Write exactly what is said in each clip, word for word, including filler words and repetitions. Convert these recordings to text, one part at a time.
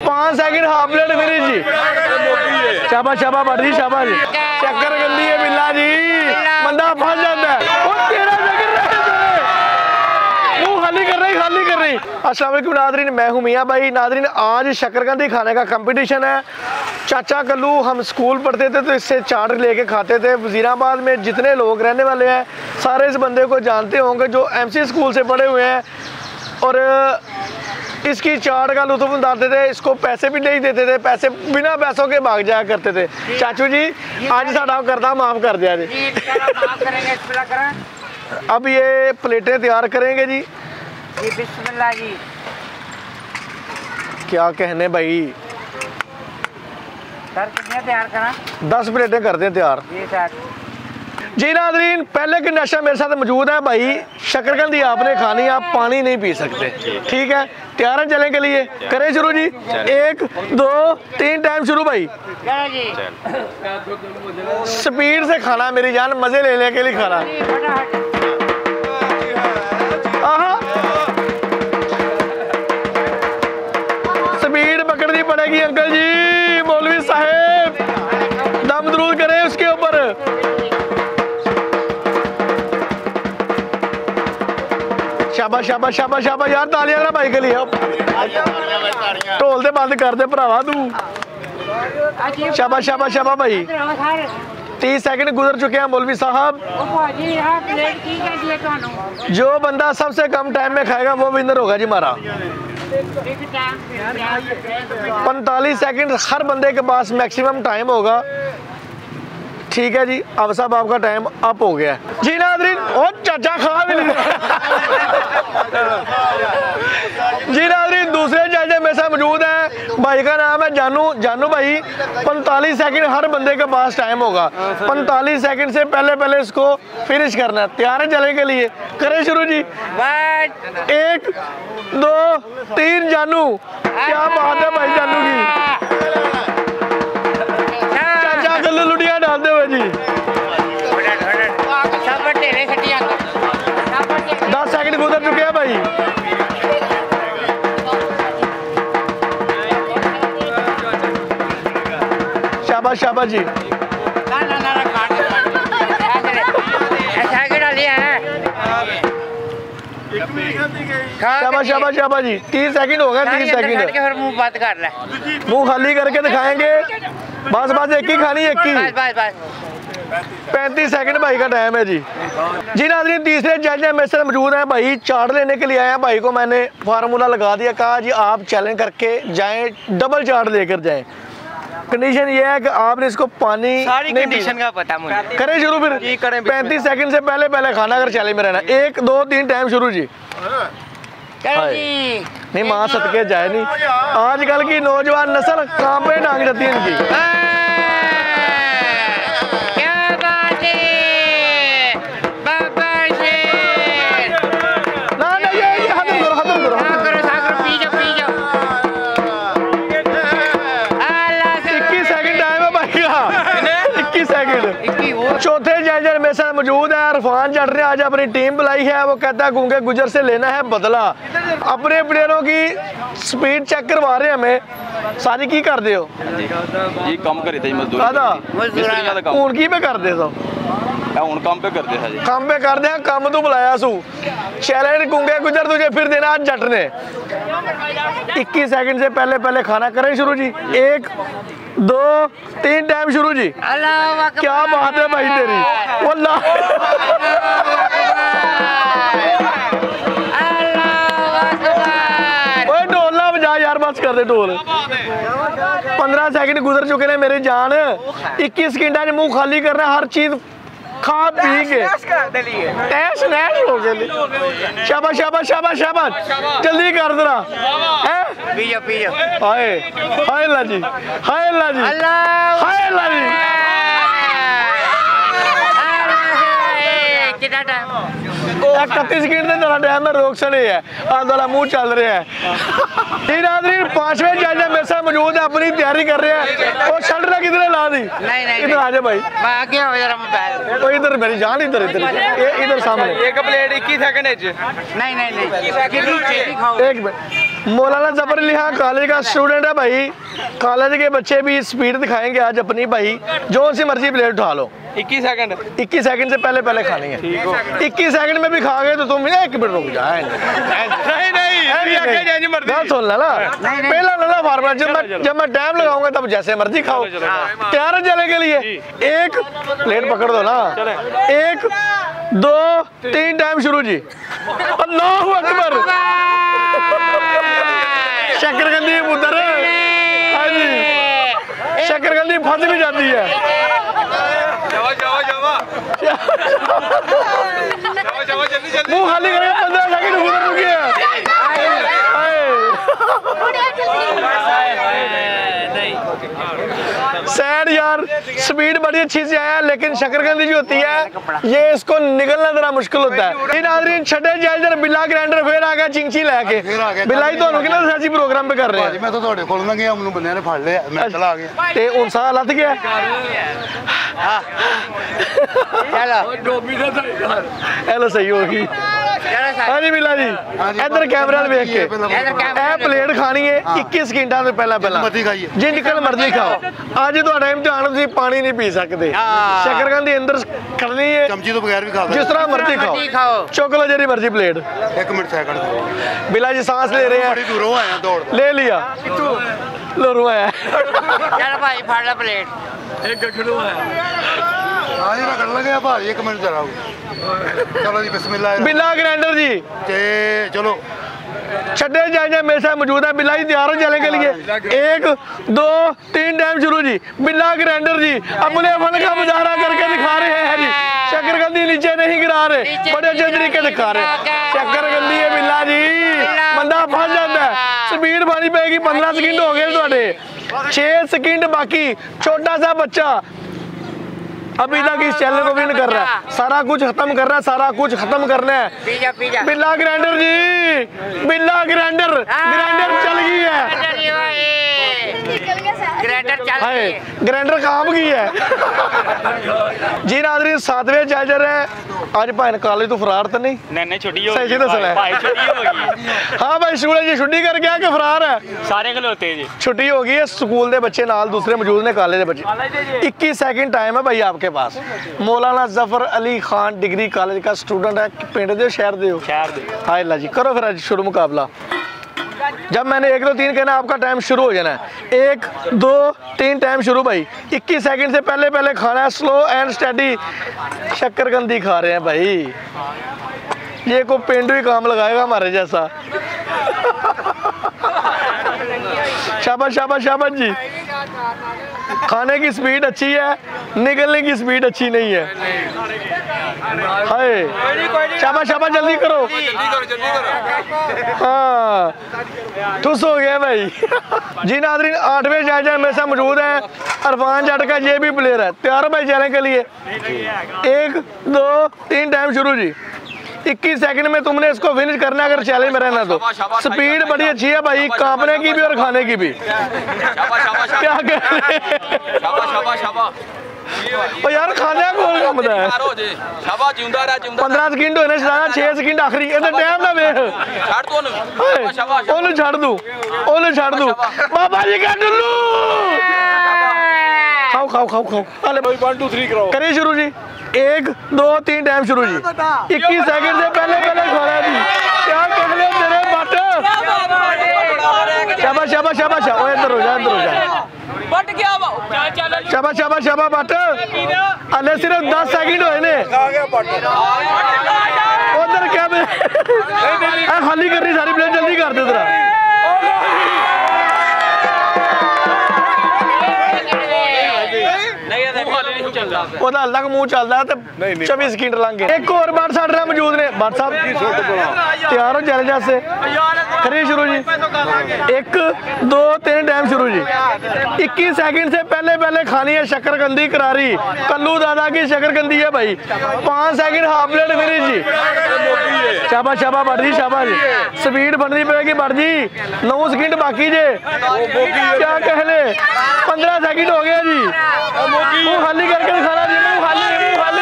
पाँच second half plate finish जी। शाबाश शाबाश बढ़ जी शाबाश। चक्कर गंदी है बिल्ला जी, बंदा फंस जाता है। मुंह खाली कर रही खाली कर रही। अस्सलाम वालेकुम नादरीन, मैं हूं मियां भाई। नादरीन आज शकरकंदी खाने का कंपटीशन है। चाचा कल्लू हम स्कूल पढ़ते थे तो इससे चाट लेके खाते थे। वजीराबाद में जितने लोग रहने वाले हैं सारे इस बंदे को जानते होंगे जो एमसी स्कूल से पढ़े हुए हैं और इसकी चाट का लुत्फ उठाते थे। इसको पैसे भी नहीं देते थे, पैसे बिना पैसों के भाग जाया करते थे। चाचू जी आज साडा करदा माफ कर दिया जी। अब ये प्लेटें तैयार करेंगे जी। जी बिस्मिल्लाह जी। क्या कहने भाई, सर कितने तैयार करा? दस प्लेटें कर दें तैयार जी सर। जी नादरीन, पहले की नशा मेरे साथ मौजूद है भाई। शकरकंदी आपने खानी, आप पानी नहीं पी सकते, ठीक है? तैयार हैं चलने के लिए? करें शुरू जी। एक दो तीन टाइम शुरू भाई। जी स्पीड से खाना मेरी जान, मजे लेने के लिए खाना। स्पीड पकड़नी पड़ेगी अंकल जी। मौलवी साहेब दम दरूद करें उसके ऊपर। शाबाश शाबाश शाबाश शाबाश यार, तालियां ना भाई के लिए। ढोल दे बंद कर दे भरावा तू। शाबाश शाबाश शाबाश भाई। तीस सेकंड गुजर चुके हैं मौलवी साहब। जो बंदा सबसे कम टाइम में खाएगा वो विनर होगा जी हमारा। पैंतालीस सेकंड हर बंदे के पास मैक्सिमम टाइम होगा, ठीक है जी? अब साहब आपका टाइम अप हो गया है जी। नादरीन और चाचा खा भी नहीं। जी नादरीन दूसरे जज मेरे साथ मौजूद है, भाई का नाम है जानू। जानू भाई पैंतालीस सेकंड हर बंदे के पास टाइम होगा। पैंतालीस सेकंड से पहले पहले इसको फिनिश करना है। तैयार है चलने के लिए? करें शुरू जी। एक दो तीन। जानू क्या बात है भाई जानू की। चाचा कल्लू लुटियां डालते हुए जी। दस सेकंड गुजर चुके हैं भाई। शाबाश शाबाश जी। शाबाश शाबाश शाबाश जी। तीस सेकंड हो गए। तीस सेकंड मुंह बंद कर ले। मुंह खाली करके दिखाएंगे। बस बस एक ही खानी, एक ही। पैंतीस सेकंड भाई का टाइम है जी। जी नाज़रीन तीसरे जज मेरे साथ मौजूद हैं भाई। चाट लेने के लिए आए हैं। भाई को मैंने फार्मूला लगा दिया, कहा जी आप चैलेंज करके जाएं, डबल चाट लेकर जाएं। कंडीशन ये है कि आपने इसको पानी सारी कंडीशन का पता मुझे। करें शुरू फिर। पैंतीस सेकंड से पहले पहले खाना अगर चैलेंज में रहना। एक दो तीन टाइम शुरू जी। नहीं माँ सदके जाए नहीं। आजकल की नौजवान नस्ल काम पे टांग जाती है इनकी। चौथे जज मेरे साथ मौजूद है इरफान जट ने आज अपनी टीम बुलाई है। वो कहता है गूंगे गुजर से लेना है बदला। अपने प्लेयरों की स्पीड चेक करवा रहे हैं हमें। सारी की कर दे हो जी कम करे थे मजदूर हूं की पे कर दे सो हुन काम पे कर दे जी काम पे कर दे। काम तू बुलाया सू चैलेंज गूंगे गुजर तुझे फिर देना आज जट ने। इक्कीस सेकंड से पहले पहले खाना करें शुरू जी। एक दो तीन टाइम शुरू जी। क्या बात है भाई तेरी वल्लाह। ओए ढोल ना बजा यार, बस कर दे ढोल। पंद्रह सेकंड गुजर चुके हैं मेरी जान। इक्कीस सेकंड मुंह खाली करना, हर चीज खा पी के टैश नैश हो गए। शाबाश शाबाश शाबाश शाबाश जल्दी कर जरा। पियो पियो। हाय हाय अल्लाह जी, हाय अल्लाह जी, हाय अल्लाह जी। कितना टाइम? इकतीस सेकंड ਦੇ ਤੁਹਾਡਾ ਟਾਈਮ ਹੈ ਰੋਕ ਸਣੇ ਹੈ ਆ ਤੁਹਾਡਾ ਮੂੰਹ ਚੱਲ ਰਿਹਾ ਹੈ ਇਹ ਨਾਜ਼ਰੀਨ पांचवें जज मेरे साथ मौजूद है अपनी तैयारी कर रहे हैं और शर्ट ना किधर ला दी नहीं नहीं इधर आ जा भाई मैं आगे हो जरा मोबाइल तो इधर मेरी जान इधर इधर ये इधर सामने एक प्लेट इक्कीस सेकंड च नहीं नहीं नहीं कितनी चेटी खाओ एक मिनट मौलाना जफर अली खान कॉलेज का स्टूडेंट है भाई कॉलेज के बच्चे भी स्पीड दिखाएंगे आज अपनी भाई जो सी मर्जी प्लेट उठा लो इक्कीस सेकंड इक्कीस सेकंड से पहले पहले खानी है इक्कीस सेकंड में भी खा गए तो तुम एक मिनट रुक जाए नहीं नहीं गल सुन लेना पहला लेना फार्मूला जब मैं जब मैं टाइम लगाऊंगा तब जैसे मर्जी खाओ तैयार है चले के लिए एक प्लेट पकड़ दो ना एक दो तीन टाइम शुरू जी अल्लाहू अकबर शक्करकंदी उधर हाँ जी शक्करकंदी फंस भी जाती है जावा जावा जावा जावा जावा जल्दी जल्दी मुंह खाली करेगा पंद्रह सेकंड उधर रुकिए सैड यार स्पीड बड़ी अच्छी से आया लेकिन शक्करकंदी जो होती है ये इसको निकलना जरा मुश्किल होता है इन नाज़रीन छठे जज बिला ग्राइंडर फिर आ गया चिंची लेके बिला ही ਤੁਹਾਨੂੰ ਕਿਹਨਾਂ ਦੱਸਿਆ ਸੀ ਪ੍ਰੋਗਰਾਮ पे कर रहे हैं मैं तो ਤੁਹਾਡੇ ਕੋਲ ਲੰਘਿਆ ਮੈਨੂੰ ਬੰਦਿਆਂ ਨੇ ਫੜ ਲਿਆ ਮੈਂ ਚਲਾ ਗਿਆ ਤੇ ਹੁਣ ਸਾਹ ਲੱਥ ਗਿਆ हेलो सही होगी हाँ जी बिला जी इधर कैमरे वाल वेख के ਇਹ ਪਲੇਟ ਖਾਣੀ ਹੈ इक्कीस ਸਕਿੰਟਾਂ ਤੋਂ ਪਹਿਲਾਂ ਪਹਿਲਾਂ ਮਰਜ਼ੀ ਖਾਈਏ ਜਿੰਨੀ ਮਰਜ਼ੀ ਖਾਓ ਅੱਜ ਤੁਹਾਡਾ ਇਮਤਿਹਾਨ ਤੁਸੀਂ ਪਾਣੀ ਨਹੀਂ ਪੀ ਸਕਦੇ ਸ਼ੱਕਰਕੰਦੀ ਅੰਦਰ ਕਰਨੀ ਹੈ ਚਮਚੀ ਤੋਂ ਬਗੈਰ ਵੀ ਖਾ जिस तरह मर्जी खाओ चुक लो जेरी मर्जी प्लेट ਇੱਕ ਮਿੰਟ ਸੈਕਿੰਡ बिला जी सांस ले रहे ਬੜੀ हैं ਦੂਰੋਂ ਆਇਆ ਦੌੜ ले लिया लोरू आया चल भाई फाड़ ला प्लेट ਹਾਂ ਜੀ ਰਗੜ ਲੱਗਿਆ ਭਾਜੀ ਇੱਕ ਮਿੰਟ ਜਰਾ ਚਲੋ ਜੀ ਬਿਸਮਿਲ੍ਲਾ बिला ग्राइंडर जी ਤੇ ਚਲੋ छठे जज मेरे साथ मौजूद है बिला जी तैयार हो चलने के लिए एक दो तीन टाइम शुरू जी बिला ग्राइंडर जी अपने फन का मुजाहरा करके दिखा रहे हैं जी शक्करकंदी नीचे नहीं गिरा रहे बड़े अच्छे तरीके दिखा रहे शक्करकंदी है बिला जी बंदा फंस जाता है स्पीड पानी पेगी पंद्रह सेकंड हो गए थोड़े छह सेकंड बाकी छोटा सा बच्चा अभी तक इस चैनल को विन कर रहा है सारा कुछ खत्म कर रहा है सारा कुछ खत्म करना है पिज़्ज़ा पिज़्ज़ा बिल्ला ग्राइंडर जी बिल्ला ग्राइंडर ग्राइंडर चल गई है ग्राइंडर चल हाय गई है। ग्राइंडर काम की है जी नाज़रीन सातवें जज है आज भाई कॉलेज तो फरार तो नहीं नहीं नहीं छुट्टी हो सही से दसना भाई छुट्टी हो गई हाँ भाई स्कूल जी छुट्टी कर गया कि फरार है सारे खलोते जी छुट्टी हो गई है स्कूल के बच्चे नाल दूसरे मौजूद ने कॉलेज के बच्चे इक्कीस सेकंड टाइम है भाई आपके पास मौलाना जफर अली खान डिग्री कॉलेज का स्टूडेंट है पिंड दे शहर दे हो शहर दे हाय अल्लाह जी करो फिर आज शुरू मुकाबला जब मैंने एक दो तीन कहना आपका टाइम शुरू हो जाना है एक दो तीन टाइम शुरू भाई इक्कीस सेकंड से पहले पहले खाना है स्लो एंड स्टडी शक्करकंदी खा रहे हैं भाई ये को पेंडू ही काम लगाएगा हमारे जैसा शाबाश शाबाश शाबाश जी खाने की स्पीड अच्छी है निकलने की स्पीड अच्छी नहीं है हाय शाबाश शाबाश जल्दी करो हाँ ठुस हो गया भाई जी नाज़रीन आठवें जज मेरे साथ मौजूद है अरफान जट का ये भी प्लेयर है तैयार हो भाई चैलेंज के लिए एक दो तीन टाइम शुरू जी इक्कीस सेकंड में तुमने इसको फिनिश करना है अगर चैलेंज में रहना तो स्पीड बड़ी अच्छी है भाई कांपने की भी और खाने की भी क्या कह रहे हैं ओ यार खाने कौन कम दा है पंद्रह सेकंड होने छड़ा छह सेकंड आखिरी ਇਹਦਾ ਟਾਈਮ ਨਾ ਵੇਖ ਛੱਡ ਤੂੰ ਉਹਨੂੰ ਸ਼ਾਬਾਸ਼ ਉਹਨੂੰ ਛੱਡ ਦੂ ਉਹਨੂੰ ਛੱਡ ਦੂ ਬਾਬਾ ਜੀ का डुल्लू खाओ खाओ खाओ खाओ अरे भाई वन टू थ्री करो करिए शुरू जी एक दो तीन टाइम शुरू जी इक्कीस सेकंड से पहले पहले खोला जी क्या कह रहे हो तेरे बट शाबाश शाबाश शाबाश ओ इधर हो जा इधर हो जा बट क्या शाबाश शाबाश शाबाश बट अले सिर्फ दस सेकंड होए ने उधर क्या ए खाली कर रही सारी प्लेट जल्दी कर दे जरा ਉਹਦਾ ਅਲੱਗ ਮੂੰਹ ਚੱਲਦਾ ਤੇ चौबीस ਸਕਿੰਟ ਲੰਘ ਗਏ ਇੱਕ ਹੋਰ ਬਾਟ ਸਾਡੇ ਨਾਲ ਮੌਜੂਦ ਨੇ ਬਾਟ ਸਾਹਿਬ ਤਿਆਰ ਹੋ ਚਲੇ ਜਾਸੇ करिए शुरू जी। एक दो तीन टाइम शुरू जी। इक्कीस सेकंड से पहले पहले खानी है शक्करकंदी करारी। कल्लू दादा की शक्करकंदी है भाई। पाँच सेकंड हाफ प्लेट फिनिश जी। शाबाश शाबाश बढ़ जी शाबाश जी। स्पीड बढ़नी पड़ेगी बढ़ जी। नौ सेकंड बाकी जे क्या कह ले। पंद्रह सेकंड हो गया जी। मुंह खाली करके दिखाना जी। मुंह खाली मुंह खाली।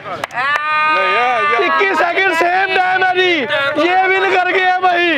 इक्कीस सेकंड सेम टाइम है जी। ये विन कर गया भाई।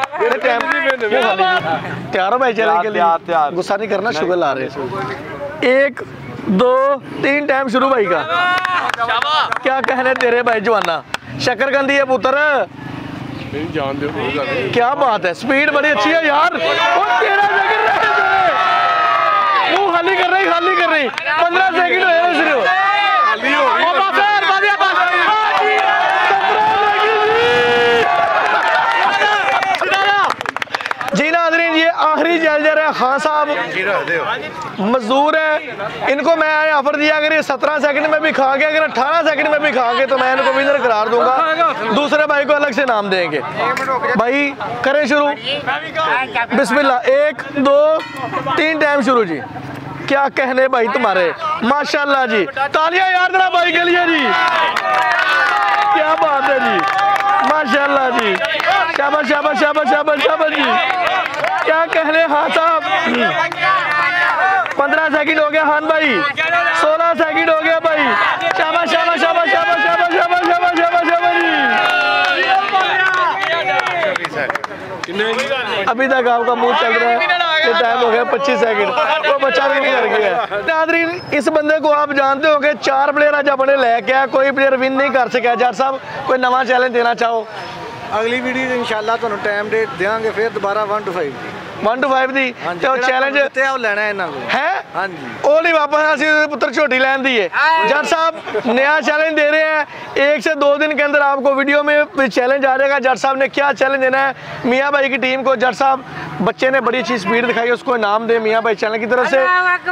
तैयार हो भाई चैलेंज के लिए? गुस्सा नहीं करना शुगर ला रहे। एक दो तीन टाइम शुरू भाई का। क्या कहने तेरे भाई जवाना। शक्करकंदी है पुत्र। जान दो क्या बात है। स्पीड बड़ी अच्छी है यार। मुंह खाली कर रही खाली कर रही। पंद्रह सेकंड हो शुरू। जी नाज़रीन ये आखिरी जलजर है। खान साहब मजदूर है। इनको मैं ऑफर दिया अगर ये सत्रह सेकंड में भी खा गए अगर अठारह सेकंड में भी खा गए तो मैं इनको विनर करार दूंगा। दूसरे भाई को अलग से नाम देंगे। भाई करें शुरू। बिस्मिल्लाह। एक दो तीन टाइम शुरू जी। क्या कहने भाई तुम्हारे। माशाल्लाह जी। तालियां यार जरा भाई के लिए जी। क्या बात है जी। माशाल्लाह जी। शाबाश शाबाश शाबाश शाबाश शाबाश जी। क्या कहने हाँ साहब। पंद्रह सेकंड हो गया खान भाई। सोलह सेकंड हो गया भाई। शाबाश शाबाश शाबाश शाबाश शाबाश शाबाश शाबाश शाबाश शाबाश जी। अभी तक आपका मुंह चल रहा है। ये टाइम हो गया पच्चीस सेकंड। वो बच्चा भी नहीं कर गया। नाज़रीन इस बंदे को आप जानते हो कि चार प्लेयर अज अपने लेके आया। कोई प्लेयर विन नहीं कर सका। जज साहब कोई नवा चैलेंज देना चाहो? अगली वीडियो इंशाल्लाह ਤੁਹਾਨੂੰ टाइम डेट देंगे फिर दोबारा one two five one two five दी तो चैलेंज ते आप लेना है इन्हां को है। हां जी ਉਹ ਨਹੀਂ वापस ਅਸੀਂ पुत्र छोटी लैन दी है। जज साहब नया चैलेंज दे रहे हैं। एक से दो दिन के अंदर आपको वीडियो में चैलेंज आ जाएगा। जज साहब ने क्या चैलेंज देना है मियाँ भाई की टीम को। जज साहब बच्चे ने बड़ी अच्छी स्पीड दिखाई उसको इनाम दे मियाँ भाई चैनल की तरफ से।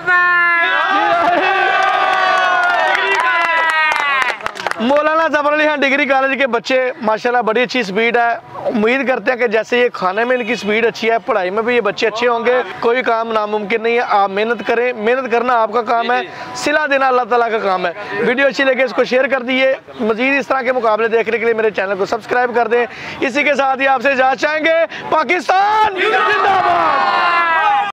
मौलाना जफर अली खान डिग्री कॉलेज के बच्चे माशाल्लाह बड़ी अच्छी स्पीड है। उम्मीद करते हैं कि जैसे ये खाने में इनकी स्पीड अच्छी है पढ़ाई में भी ये बच्चे अच्छे होंगे। कोई काम नामुमकिन नहीं है। आप मेहनत करें। मेहनत करना आपका काम है। सिला देना अल्लाह ताला का काम है। वीडियो अच्छी लगे इसको शेयर कर दिए। मजीद इस तरह के मुकाबले देखने के लिए मेरे चैनल को सब्सक्राइब कर दें। इसी के साथ ही आपसे इजाज़त चाहेंगे। पाकिस्तान जिंदाबाद।